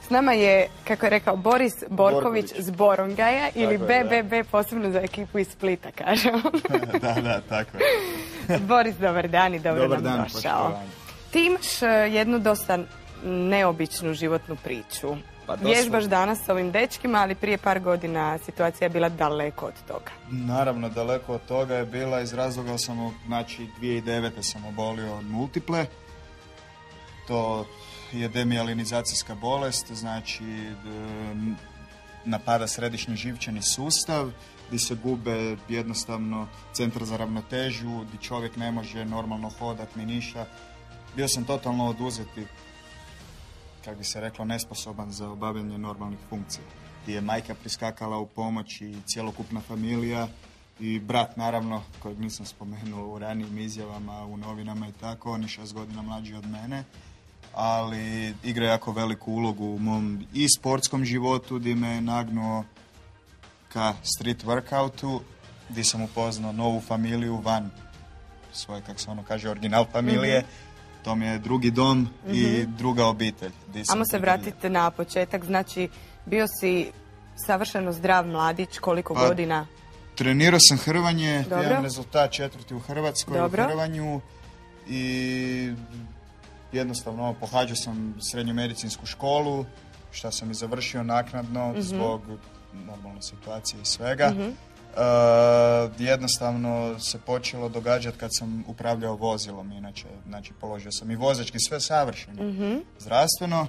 S nama je, kako je rekao, Boris Borković s Borongaja ili BBB, posebno za ekipu iz Splita, kažemo. Da, tako je. Boris, dobar dan i dobro nam došao. Ti imaš jednu dosta neobičnu životnu priču. Vježbaš danas s ovim dečkima, ali prije par godina situacija je bila daleko od toga. Naravno, daleko od toga je bila iz razloga znači 2009. sam obolio od multiple. To je demijelinizacijska bolest, znači napada središnji živčani sustav, gdje se gube jednostavno centar za ravnotežu, gdje čovjek ne može normalno hodati ni ništa. Bio sam totalno oduzeti, kako bi se reklo, nesposoban za obavljanje normalnih funkcija. Gdje je majka priskakala u pomoć i cjelokupna familija i brat, naravno, kojeg nisam spomenuo u ranijim izjavama, u novinama i tako, on je 6 godina mlađi od mene, ali igra jako veliku ulogu u mom i sportskom životu, gdje me je nagnuo ka street workoutu, gdje sam upoznao novu familiju van svoje, kako se ono kaže, original familije. To mi je drugi dom i druga obitelj. Ajmo se vratiti na početak. Znači, bio si savršeno zdrav mladić, koliko godina? Trenirao sam hrvanje, imam rezultat 4. u Hrvatskoj u hrvanju i jednostavno pohađao sam srednju medicinsku školu, što sam i završio naknadno zbog normalne situacije i svega. Jednostavno se počelo događati kad sam upravljao vozilom, inače, znači položio sam i vozački, sve savršeno, zdravstveno.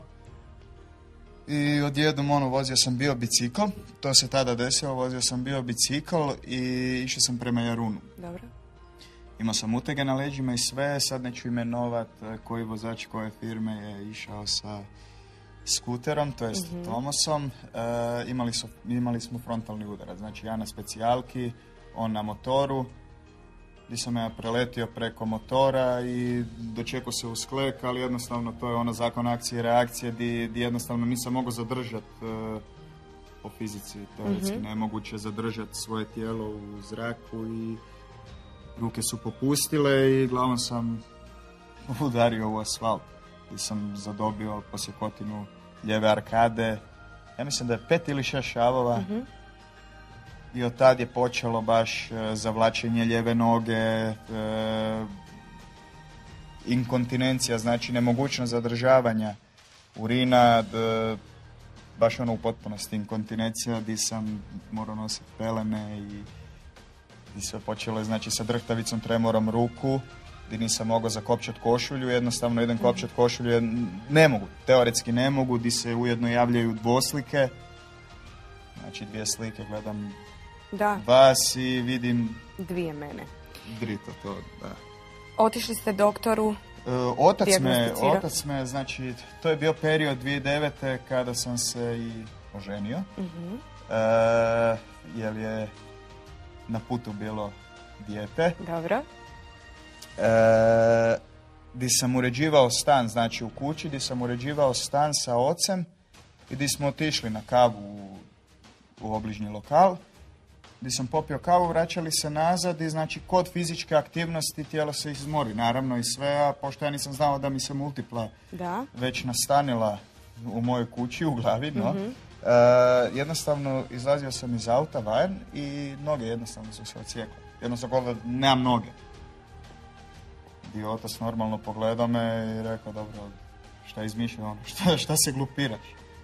I odjednom vozio sam bio bicikl, to se tada desilo, vozio sam bio bicikl i išao sam prema Jarunu. Dobro. Imao sam utege na leđima i sve, sad neću imenovat koji vozač koje firme je išao sa skuterom, to jest Tomosom. Imali smo frontalni udarac, znači ja na specijalki, on na motoru, gdje sam ja preletio preko motora i dočekao se u sklek, ali jednostavno to je ono zakon akcije i reakcije gdje jednostavno nisam mogao zadržati po fizici, teoretski nemoguće zadržati svoje tijelo u zraku i ruke su popustile i glavom sam udario u asfalt. Gdje sam zadobio posjekotinu lijeve arkade, ja mislim da je 5 ili 6 šavova. I od tad je počelo baš zavlačenje lijeve noge, inkontinencija, znači nemogućnost zadržavanja urina, baš u potpunosti inkontinencija gdje sam morao nositi pelene i gdje sve počelo znači sa drhtavicom, tremorom ruku, gdje nisam mogao zakopčati košulju, jednostavno idem kopčati košulju, ne mogu, teoretski ne mogu, gdje se ujedno javljaju dvoslike, znači 2 slike gledam vas i vidim 2 mene. Drito to, da. Otišli ste doktoru, otac me, znači, to je bio period 2009. kada sam se i oženio, jer je na putu bilo dijete. Dobro. Gdje sam uređivao stan, znači u kući, gdje sam uređivao stan sa ocem i gdje smo otišli na kavu u obližnji lokal, gdje sam popio kavu, vraćali se nazad i znači kod fizičke aktivnosti tijelo se izmori, naravno i sve, a pošto ja nisam znao da mi se multipla već nastanila u mojoj kući, u glavi, no, jednostavno izlazio sam iz auta van i noge jednostavno su se odsjekle. Jednostavno nemam noge. I otac normalno pogledao me i rekao, dobro, šta izmišljao, šta se glupiraš?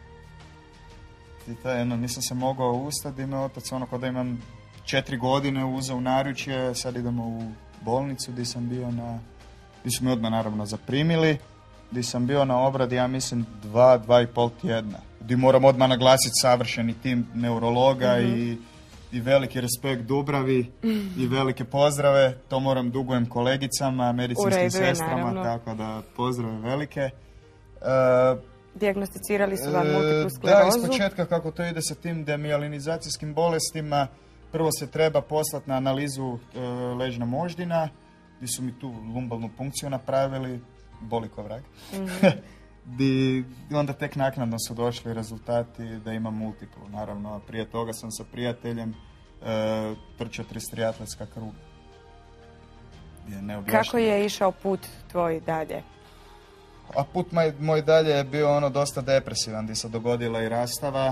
I nisam se mogao ustati i me otac, kao da imam 4 godine, uzeo u naručje, sad idemo u bolnicu gdje sam bio gdje su me odmah naravno zaprimili, gdje sam bio na obradi, ja mislim 2,5 tjedna. Gdje moram odmah naglasiti savršeni tim neurologa i veliki respekt Dubravi i velike pozdrave. To dugujem kolegicama, medicinskim sestrama, tako da pozdrave velike. Dijagnosticirali su vam multiplu sklerozu? Da, ispočetka kako to ide sa tim demijelinizacijskim bolestima, prvo se treba poslati na analizu leđna moždina, gdje su mi tu lumbalnu punkciju napravili, boli ko vrag. I onda tek naknadno su došli rezultati da imam multiplu. Naravno, prije toga sam sa prijateljem trčao 3 triatletska kruga. Kako je išao put tvoj dalje? A put moj dalje je bio ono dosta depresivan, gdje se dogodila i rastava.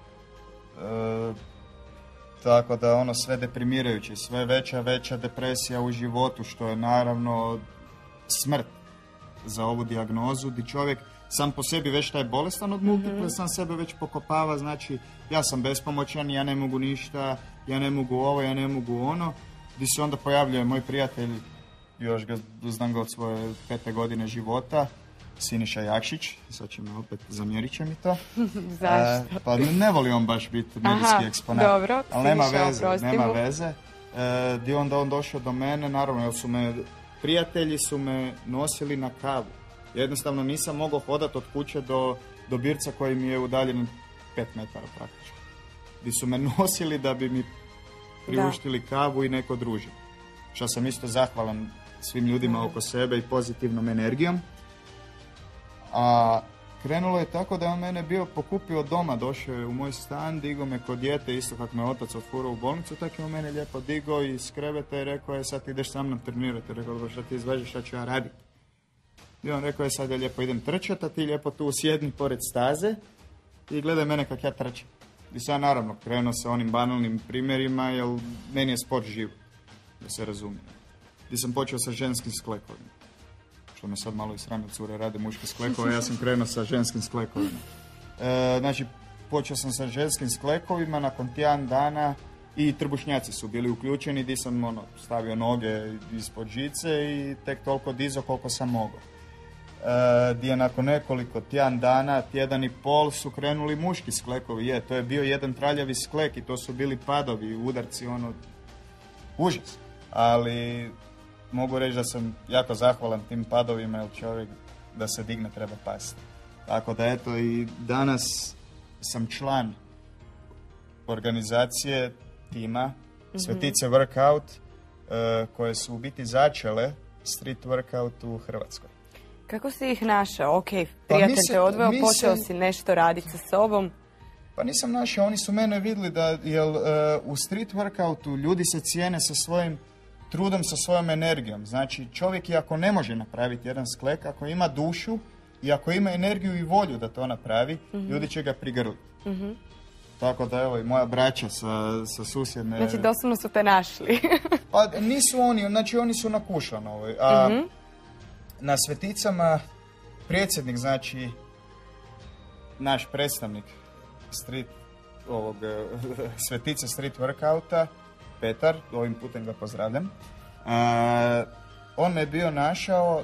Tako da ono sve deprimirajuće, sve veća depresija u životu, što je naravno smrt za ovu dijagnozu, gdje čovjek sam po sebi već taj bolestan od multiple, sam sebe već pokopava, znači ja sam bespomoćan, ja ne mogu ništa, ja ne mogu ovo, ja ne mogu ono, gdje se onda pojavljuje moj prijatelj, još ga znam ga od svoje 5. godine života, Siniša Jakšić, sad će me opet, zamjerit će mi to. Zašto? Pa ne voli on baš biti medijski eksponat. Dobro, ali nema veze. Gdje onda on došao do mene, naravno, jer prijatelji su me nosili na kavu. Jednostavno nisam mogao hodati od kuće do Birca koji mi je udaljen 5 metara praktično. Gdje su me nosili da bi mi priuštili kavu i neko druženje. Što sam isto zahvalan svim ljudima oko sebe i pozitivnom energijom. A krenulo je tako da je on mene bio pokupio od doma, došao je u moj stan, digao me kod dijete, isto kako me otac otfurao u bolnicu, tako je on mene lijepo digao iz kreveta i rekao je sad ideš sa mnom trenirati. Rekao je šta ti izvežeš, šta ću ja raditi. I on rekao je sad ja lijepo idem trčati, a ti lijepo tu sjedni pored staze i gledaj mene kak ja trčim. I sad naravno krenuo sa onim banalnim primjerima, jer meni je sport živ, da se razumije. I sam počeo sa ženskim sklekovima. Što me sad malo i srame, cure rade muške sklekove, ja sam krenuo sa ženskim sklekovima. Znači, počeo sam sa ženskim sklekovima, nakon tjedan dana i trbušnjaci su bili uključeni, gdje sam stavio noge ispod žice i tek toliko dizao koliko sam mogao. Gdje nakon nekoliko tjedan i pol su krenuli muški sklekovi. To je bio jedan traljavi sklek i to su bili padovi, udarci, užas. Ali mogu reći da sam jako zahvalan tim padovima, jer čovjek da se digne treba pasti. Tako da eto i danas sam član organizacije tima Svetice Workout, koje su u biti začele street workout u Hrvatskoj. Kako si ih našao? Ok, prijatelj te odveo, počeo si nešto raditi sa sobom. Pa nisam našao, oni su mene vidjeli da u street workoutu ljudi se cijene sa svojim trudom, sa svojom energijom. Znači čovjek i ako ne može napraviti jedan sklek, ako ima dušu i ako ima energiju i volju da to napravi, ljudi će ga prigrliti. Tako da evo i moja braća sa susjedne... Znači doslovno su te našli. Pa nisu oni, znači oni su na Kušanovoj. A na Sveticama predsjednik, znači naš predstavnik Svetice street workouta, Petar, ovim putem ga pozdravljam. On me je bio našao,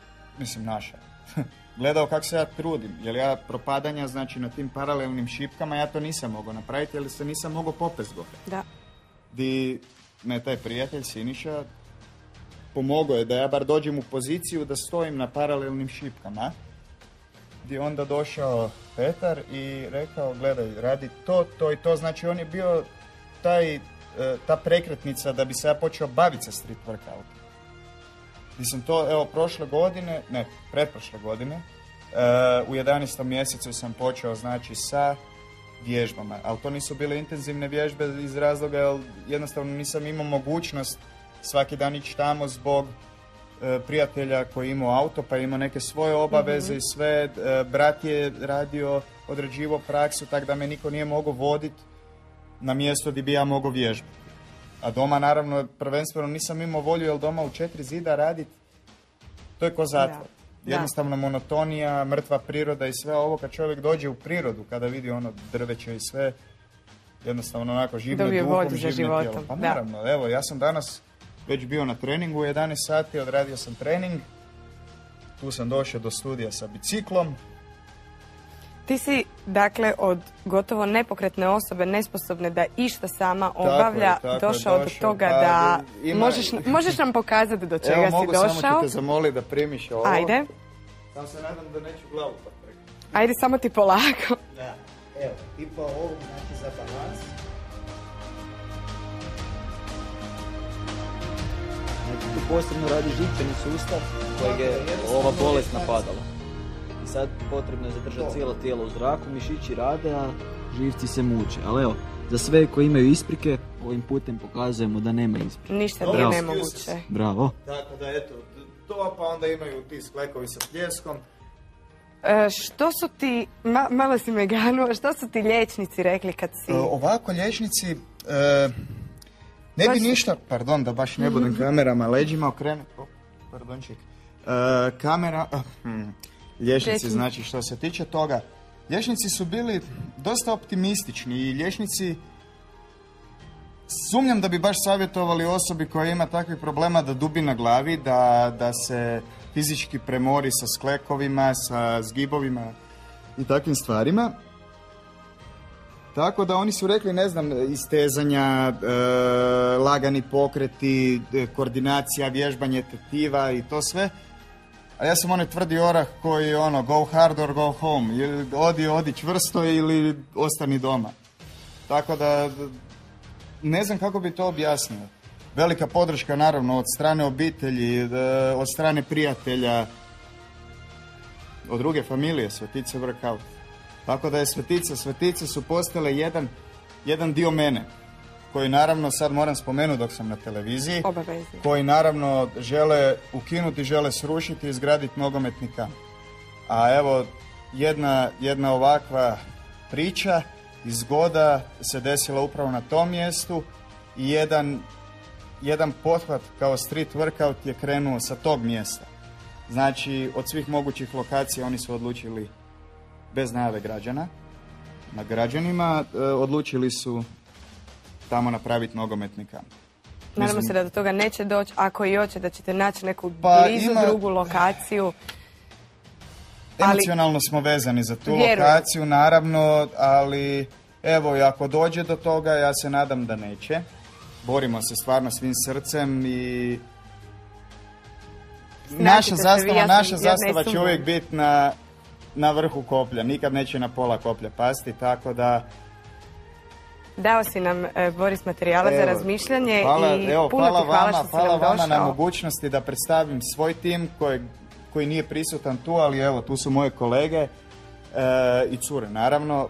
gledao kako se ja trudim, jer ja propadanja, znači na tim paralelnim šipkama, ja to nisam mogao napraviti, jer se nisam mogao popest gore. Da. Di me taj prijatelj Siniša pomogao je da ja bar dođem u poziciju da stojim na paralelnim šipkama. Gdje je onda došao Petar i rekao, gledaj, radi to i to, znači on je bio ta prekretnica da bi se ja počeo baviti sa street workoutom. Mislim to, pretprošle godine, u 11. mjesecu sam počeo, znači, sa vježbama, ali to nisu bile intenzivne vježbe iz razloga, jer jednostavno nisam imao mogućnost svaki dan ići tamo zbog prijatelja koji je imao auto, pa je imao neke svoje obaveze i sve, brat je odrađivao praksu, tako da me niko nije mogao voditi na mjesto gdje bi ja mogao vježbati. A doma, naravno, prvenstveno nisam imao volju, jer doma u 4 zida raditi, to je ko zatvor. Jednostavno monotonija, mrtva priroda i sve ovo, kad čovjek dođe u prirodu, kada vidi drveće i sve, jednostavno onako živne duhom, živne tijelom. Pa naravno, evo, ja sam danas već bio na treningu u 11 sati, odradio sam trening, tu sam došao do studija sa biciklom. Ti si, dakle, od gotovo nepokretne osobe, nesposobne da išta sama obavlja, došao do toga da... Možeš nam pokazati do čega si došao? Evo, samo ću te zamoliti da primiš ovo. Ajde. Samo se nadam da neću glavu pa preko. Ajde, samo ti polako. Da, evo, i po ovom, znači, za balans. Znači, tu posebno radi živčani sustav kojeg je ova bolest napadala. I sad potrebno je zadržati cijelo tijelo u zraku, mišići rade, a živci se muče. Ali evo, za sve koji imaju isprike, ovim putem pokazujemo da nema isprike. Ništa nije nemoguće. Bravo. Tako da, eto, to pa onda imaju ti sklekovi sa pljeskom. Što su ti, malo si me ganuo, što su ti liječnici rekli kad si... Ovako, liječnici, ne bi ništa, pardon da baš ne budem kamerama leđima okrenut, pardonček, liječnici, znači što se tiče toga, liječnici su bili dosta optimistični i liječnici sumnjam da bi baš savjetovali osobi koja ima takvih problema da dubi na glavi, da se fizički premori sa sklekovima, sa zgibovima i takvim stvarima. Tako da oni su rekli, ne znam, istezanja, lagani pokreti, koordinacija, vježbanje tetiva i to sve. A ja sam onaj tvrdi orah koji go hard or go home. Ili odi čvrsto ili ostani doma. Tako da ne znam kako bi to objasnio. Velika podrška naravno od strane obitelji, od strane prijatelja, od druge familije, Svetice Workout. Tako da je Svetice su postale jedan dio mene, koji naravno sad moram spomenuti dok sam na televiziji, obavezno, koji naravno žele ukinuti, žele srušiti i izgraditi nogometni kamp. A evo, jedna ovakva priča i zgoda se desila upravo na tom mjestu i jedan pothvat kao street workout je krenuo sa tog mjesta. Znači, od svih mogućih lokacija oni su odlučili, bez najave građana, na građanima, odlučili su tamo napraviti nogometni kamp. Nadamo se da do toga neće doći, ako i hoće da ćete naći neku blizu drugu lokaciju. Emocionalno smo vezani za tu lokaciju, naravno, ali evo, i ako dođe do toga, ja se nadam da neće. Borimo se stvarno svim srcem i naša zastava će uvijek biti na vrhu koplja, nikad neće na pola koplja pasti, tako da... Dao si nam, Boris, materijala za razmišljanje i puno ti hvala što si nam došao. Hvala vama na mogućnosti da predstavim svoj tim koji nije prisutan tu, ali evo, tu su moje kolege i cure, naravno.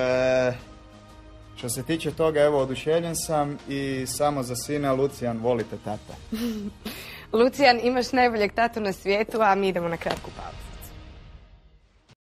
Što se tiče toga, evo, oduševljen sam i samo za sina, Lucijan, volite tata. Lucijan, imaš najboljeg tatu na svijetu, a mi idemo na kratku pauzu.